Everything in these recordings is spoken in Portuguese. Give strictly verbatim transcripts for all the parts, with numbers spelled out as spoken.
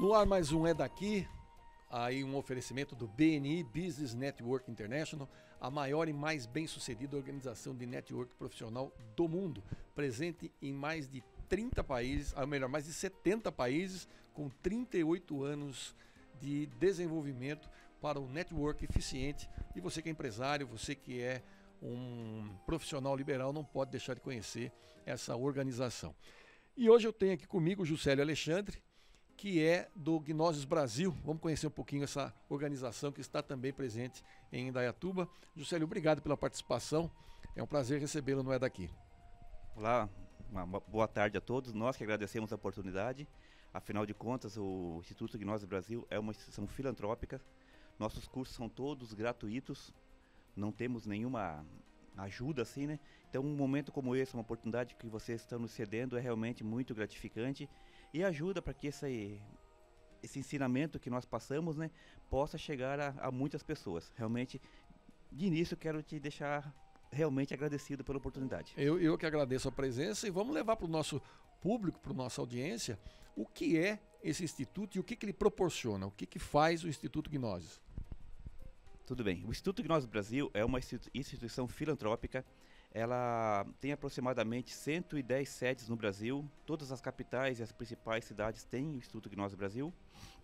No ar mais um É Daqui, aí um oferecimento do B N I Business Network International, a maior e mais bem-sucedida organização de network profissional do mundo, presente em mais de trinta países, ou melhor, mais de setenta países, com trinta e oito anos de desenvolvimento para o network eficiente. E você que é empresário, você que é um profissional liberal, não pode deixar de conhecer essa organização. E hoje eu tenho aqui comigo o Juscelio Alexandre, que é do Gnoses Brasil. Vamos conhecer um pouquinho essa organização que está também presente em Indaiatuba. Juscelio, obrigado pela participação. É um prazer recebê-lo no É Daqui. Olá, uma boa tarde a todos. Nós que agradecemos a oportunidade. Afinal de contas, o Instituto Gnoses Brasil é uma instituição filantrópica. Nossos cursos são todos gratuitos. Não temos nenhuma ajuda assim, né? Então um momento como esse, uma oportunidade que vocês estão nos cedendo é realmente muito gratificante e ajuda para que esse, esse ensinamento que nós passamos, né, possa chegar a, a muitas pessoas. Realmente, de início, quero te deixar realmente agradecido pela oportunidade. Eu, eu que agradeço a presença e vamos levar para o nosso público, para a nossa audiência, o que é esse instituto e o que, que ele proporciona, o que, que faz o Instituto Gnoses. Tudo bem. O Instituto Gnoses Brasil é uma instituição filantrópica. Ela tem aproximadamente cento e dez sedes no Brasil. Todas as capitais e as principais cidades têm o Instituto Gnoses Brasil.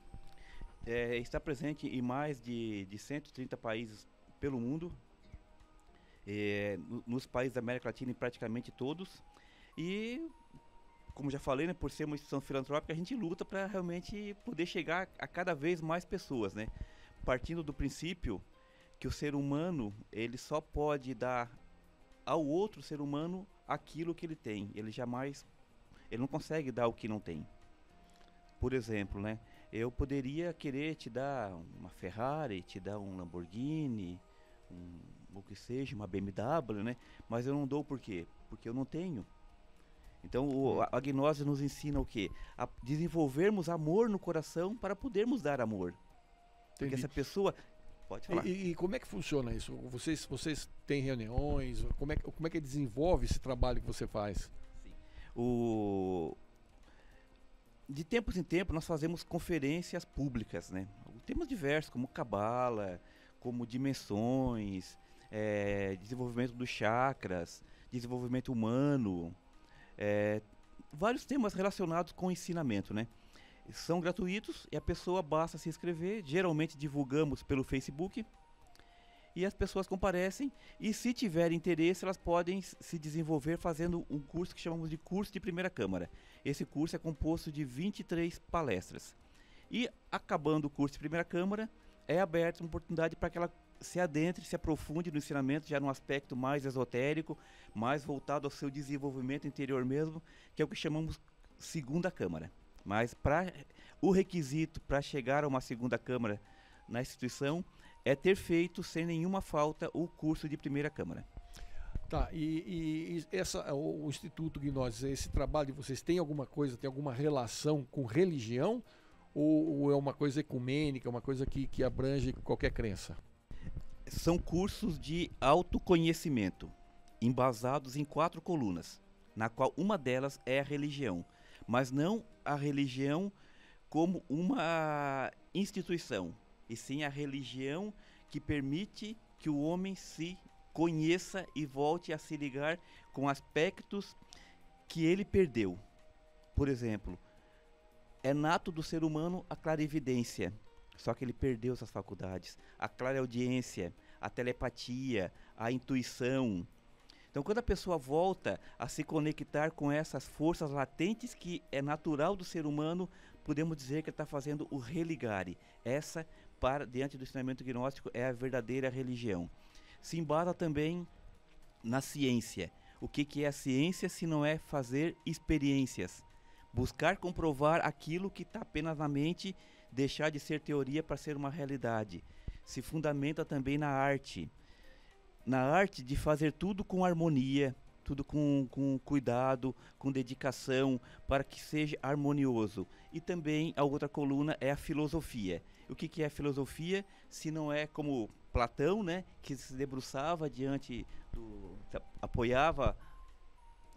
É, está presente em mais de, de cento e trinta países pelo mundo. É, no, nos países da América Latina, em praticamente todos. E, como já falei, né, por ser uma instituição filantrópica, a gente luta para realmente poder chegar a cada vez mais pessoas, né? Partindo do princípio que o ser humano, ele só pode dar ao outro ser humano aquilo que ele tem. Ele jamais, ele não consegue dar o que não tem. Por exemplo, né, eu poderia querer te dar uma Ferrari, te dar um Lamborghini, um, o que seja, uma B M W, né, mas eu não dou por quê? Porque eu não tenho. Então o, a, a Gnoses nos ensina o quê? A desenvolvermos amor no coração para podermos dar amor. Porque essa pessoa... Pode falar. E, e como é que funciona isso? Vocês, vocês têm reuniões? Como é, como é que desenvolve esse trabalho que você faz? Sim. O... De tempos em tempos nós fazemos conferências públicas, né? Temas diversos, como cabala, como dimensões, é, desenvolvimento dos chakras, desenvolvimento humano, é, vários temas relacionados com o ensinamento, né? São gratuitos e a pessoa basta se inscrever. Geralmente divulgamos pelo Facebook e as pessoas comparecem e, se tiverem interesse, elas podem se desenvolver fazendo um curso que chamamos de curso de primeira câmara. Esse curso é composto de vinte e três palestras e, acabando o curso de primeira câmara, é aberta uma oportunidade para que ela se adentre, se aprofunde no ensinamento já num aspecto mais esotérico, mais voltado ao seu desenvolvimento interior mesmo, que é o que chamamos segunda câmara. Mas pra, o requisito para chegar a uma segunda câmara na instituição é ter feito sem nenhuma falta o curso de primeira câmara. Tá, e, e essa, o, o Instituto Gnoses, esse trabalho de vocês tem alguma coisa, tem alguma relação com religião? Ou, ou é uma coisa ecumênica, uma coisa que, que abrange qualquer crença? São cursos de autoconhecimento, embasados em quatro colunas, na qual uma delas é a religião. Mas não a religião como uma instituição, e sim a religião que permite que o homem se conheça e volte a se ligar com aspectos que ele perdeu. Por exemplo, é nato do ser humano a clarividência, só que ele perdeu essas faculdades, a clareaudiência, a telepatia, a intuição. Então, quando a pessoa volta a se conectar com essas forças latentes que é natural do ser humano, podemos dizer que ele está fazendo o religare. Essa, para, diante do ensinamento gnóstico, é a verdadeira religião. Se embasa também na ciência. O que, que é a ciência se não é fazer experiências? Buscar comprovar aquilo que está apenas na mente, deixar de ser teoria para ser uma realidade. Se fundamenta também na arte. Na arte de fazer tudo com harmonia, tudo com, com cuidado, com dedicação, para que seja harmonioso. E também a outra coluna é a filosofia. O que, que é a filosofia? Se não é como Platão, né, que se debruçava diante do... apoiava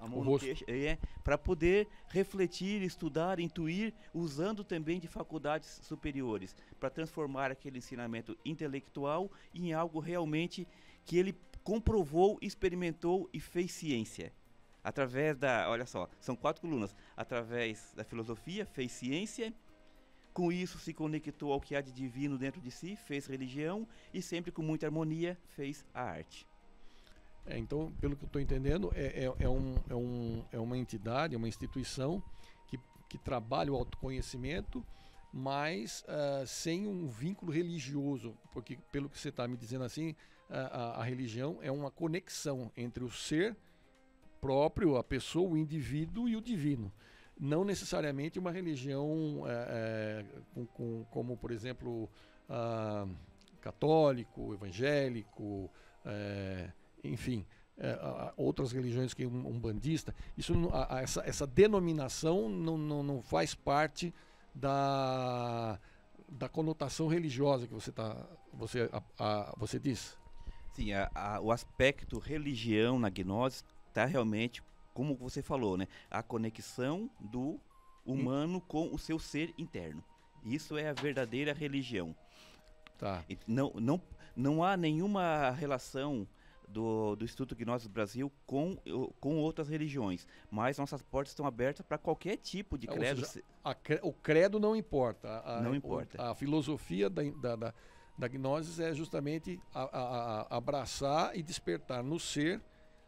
A mão no queixo, é, para poder refletir, estudar, intuir, usando também de faculdades superiores, para transformar aquele ensinamento intelectual em algo realmente que ele comprovou, experimentou e fez ciência. Através da, olha só, são quatro colunas, através da filosofia, fez ciência, com isso se conectou ao que há de divino dentro de si, fez religião e sempre com muita harmonia fez a arte. É, então, pelo que eu estou entendendo, é, é, é, um, é, um, é uma entidade, é uma instituição que, que trabalha o autoconhecimento, mas uh, sem um vínculo religioso, porque pelo que você está me dizendo assim, a, a religião é uma conexão entre o ser próprio, a pessoa, o indivíduo e o divino. Não necessariamente uma religião é, é, com, com, como, por exemplo, uh, católico, evangélico, é, enfim, é, outras religiões que um, um bandista. Isso, a, a, essa, essa denominação não, não, não faz parte da, da conotação religiosa que você, tá, você, a, a, você diz. Sim, a, a, o aspecto religião na gnose está realmente, como você falou, né? A conexão do humano hum. com o seu ser interno. Isso é a verdadeira religião. Tá. E não, não, não há nenhuma relação do, do Instituto Gnose do Brasil com, com outras religiões, mas nossas portas estão abertas para qualquer tipo de credo. Seja, a, o credo não importa. A, não importa. O, a filosofia da, da, da, da Gnosis é justamente a, a, a abraçar e despertar no ser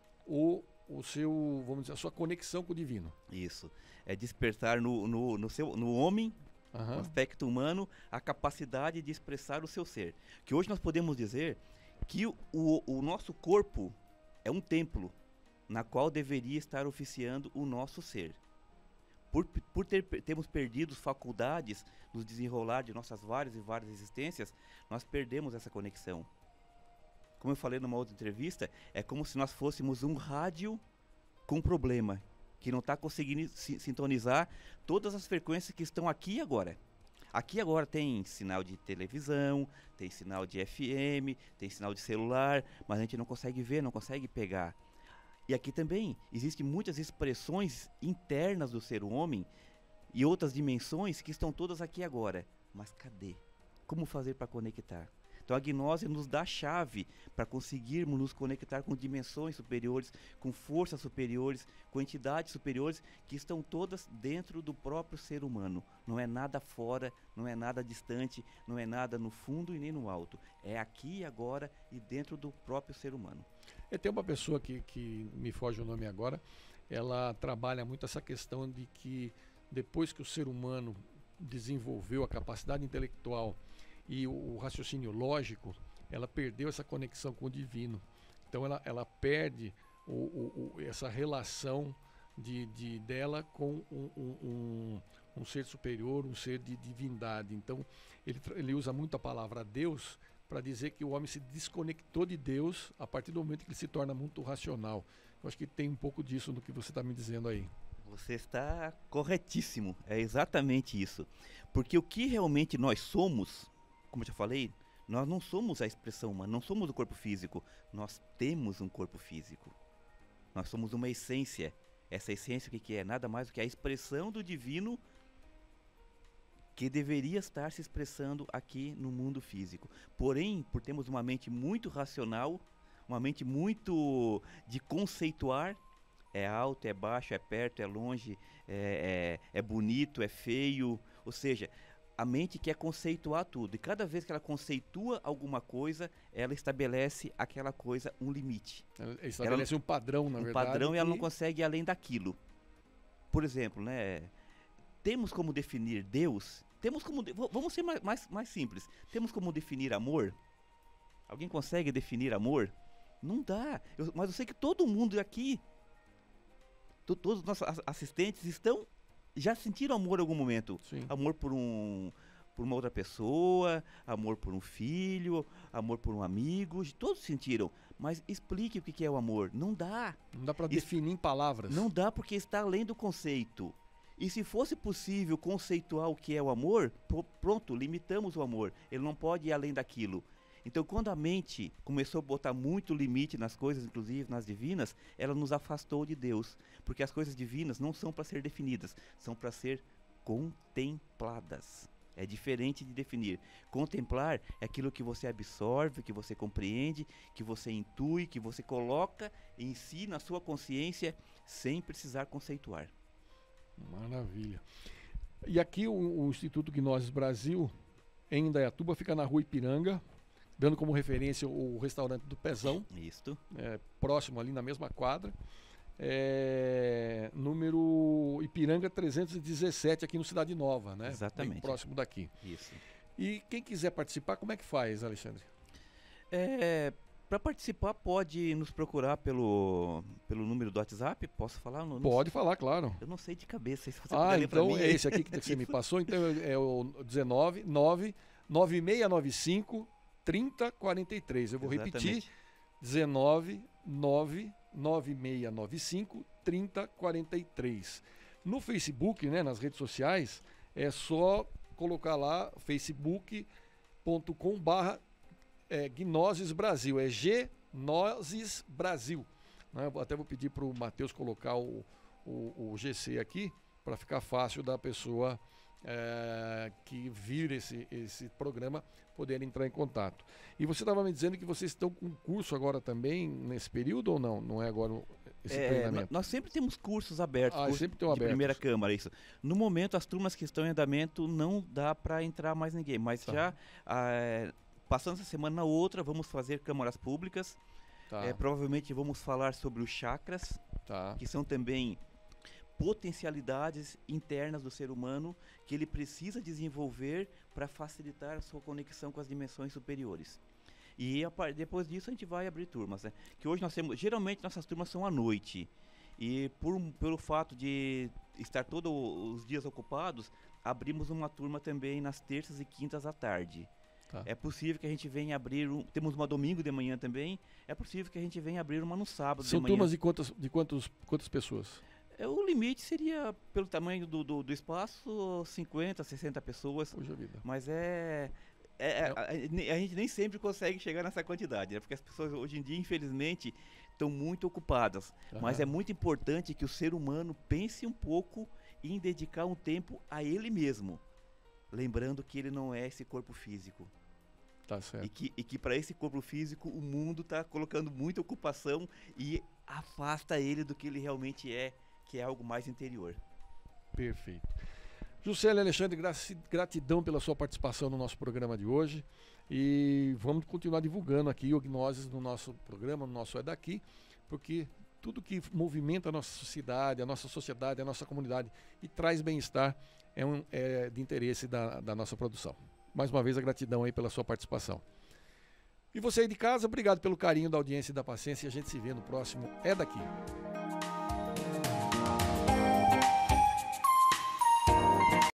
o, o seu, vamos dizer, a sua conexão com o divino. Isso. É despertar no, no, no, seu, no homem, uhum. no aspecto humano, a capacidade de expressar o seu ser. Que hoje nós podemos dizer que o, o, o nosso corpo é um templo na qual deveria estar oficiando o nosso ser. Por, por ter, termos perdido faculdades no desenrolar de nossas várias e várias existências, nós perdemos essa conexão. Como eu falei numa outra entrevista, é como se nós fôssemos um rádio com problema, que não está conseguindo si, sintonizar todas as frequências que estão aqui e agora. Aqui agora tem sinal de televisão, tem sinal de F M, tem sinal de celular, mas a gente não consegue ver, não consegue pegar. E aqui também existem muitas expressões internas do ser homem e outras dimensões que estão todas aqui agora. Mas cadê? Como fazer para conectar? Então a gnose nos dá a chave para conseguirmos nos conectar com dimensões superiores, com forças superiores, com entidades superiores que estão todas dentro do próprio ser humano. Não é nada fora, não é nada distante, não é nada no fundo e nem no alto. É aqui e agora e dentro do próprio ser humano. Eu tenho uma pessoa que, que me foge o nome agora, ela trabalha muito essa questão de que depois que o ser humano desenvolveu a capacidade intelectual e o, o raciocínio lógico, ela perdeu essa conexão com o divino. Então ela, ela perde o, o, o, essa relação de, de, dela com um, um, um, um ser superior, um ser de divindade. Então ele, ele usa muito a palavra Deus para dizer que o homem se desconectou de Deus a partir do momento que ele se torna muito racional. Eu acho que tem um pouco disso no que você está me dizendo aí. Você está corretíssimo, é exatamente isso. Porque o que realmente nós somos, como eu já falei, nós não somos a expressão humana, não somos o corpo físico, nós temos um corpo físico. Nós somos uma essência. Essa essência o que é? Nada mais do que a expressão do divino que deveria estar se expressando aqui no mundo físico. Porém, por termos uma mente muito racional, uma mente muito de conceituar, é alto, é baixo, é perto, é longe, é, é, é bonito, é feio, ou seja, a mente quer conceituar tudo, e cada vez que ela conceitua alguma coisa, ela estabelece aquela coisa um limite. Ela estabelece ela, um padrão, na um verdade. Um padrão que... e ela não consegue ir além daquilo. Por exemplo, né, temos como definir Deus, temos como, de... vamos ser mais, mais, mais simples, temos como definir amor? Alguém consegue definir amor? Não dá, eu, mas eu sei que todo mundo aqui, to, todos os nossos assistentes estão... já sentiram amor em algum momento? Sim. Amor por um, por uma outra pessoa, amor por um filho, amor por um amigo, todos sentiram. Mas explique o que é o amor. Não dá. Não dá para definir em palavras. Não dá porque está além do conceito. E se fosse possível conceituar o que é o amor, pronto, limitamos o amor. Ele não pode ir além daquilo. Então, quando a mente começou a botar muito limite nas coisas, inclusive nas divinas, ela nos afastou de Deus. Porque as coisas divinas não são para ser definidas, são para ser contempladas. É diferente de definir. Contemplar é aquilo que você absorve, que você compreende, que você intui, que você coloca em si, na sua consciência, sem precisar conceituar. Maravilha. E aqui o, o Instituto Gnoses Brasil, em Indaiatuba, fica na rua Ipiranga, dando como referência o restaurante do Pezão. Isto. É, próximo ali na mesma quadra. É, número Ipiranga trezentos e dezessete, aqui no Cidade Nova, né? Exatamente. Bem próximo daqui. Isso. E quem quiser participar, como é que faz, Alexandre? É, para participar, pode nos procurar pelo, pelo número do WhatsApp? Posso falar? Não, não Pode sei. falar, claro. Eu não sei de cabeça. Se você Ah, puder ler pra então mim. é esse aqui que você me passou. Então é o dezenove, nove, nove seis nove cinco, trinta, quarenta e três. Eu vou repetir. Exatamente. dezenove, nove, nove seis nove cinco, trinta, quarenta e três. No Facebook, né, nas redes sociais, é só colocar lá facebook ponto com barra Gnoses Brasil. É Gnoses Brasil. Né? Até vou pedir para o Matheus colocar o, o, o G C aqui, para ficar fácil da pessoa é, que vir esse, esse programa poder entrar em contato. E você estava me dizendo que vocês estão com curso agora também nesse período ou não? Não é agora esse É, treinamento? nós sempre temos cursos abertos, Ah, curso sempre estão de abertos. primeira câmara, isso. No momento, as turmas que estão em andamento não dá para entrar mais ninguém, mas Tá. já ah, passando essa semana na outra, vamos fazer câmaras públicas. Tá, É, provavelmente vamos falar sobre os chakras, tá. que são também potencialidades internas do ser humano que ele precisa desenvolver para facilitar a sua conexão com as dimensões superiores. E a par- depois disso a gente vai abrir turmas, né? Que hoje nós temos, geralmente nossas turmas são à noite. E por, um- pelo fato de estar todos os dias ocupados, abrimos uma turma também nas terças e quintas à tarde. Tá. É possível que a gente venha abrir, um, temos uma domingo de manhã também, é possível que a gente venha abrir uma no sábado São de manhã. turmas de quantas, de quantos, quantas pessoas? É, o limite seria, pelo tamanho do, do, do espaço, cinquenta, sessenta pessoas, Puxa vida. mas é... é- é- a, a- a gente nem sempre consegue chegar nessa quantidade, né? Porque as pessoas hoje em dia, infelizmente, estão muito ocupadas. Mas Aham. é muito importante que o ser humano pense um pouco em dedicar um tempo a ele mesmo, lembrando que ele não é esse corpo físico. Tá certo. E que, e que para esse corpo físico o mundo está colocando muita ocupação e afasta ele do que ele realmente é, que é algo mais interior. Perfeito. Juscelia Alexandre, graci- gratidão pela sua participação no nosso programa de hoje. E vamos continuar divulgando aqui o Gnoses no nosso programa, no nosso É Daqui, porque tudo que movimenta a nossa sociedade, a nossa sociedade, a nossa comunidade e traz bem-estar é, um, é de interesse da, da nossa produção. Mais uma vez, a gratidão aí pela sua participação. E você aí de casa, obrigado pelo carinho da audiência e da paciência. E a gente se vê no próximo É Daqui.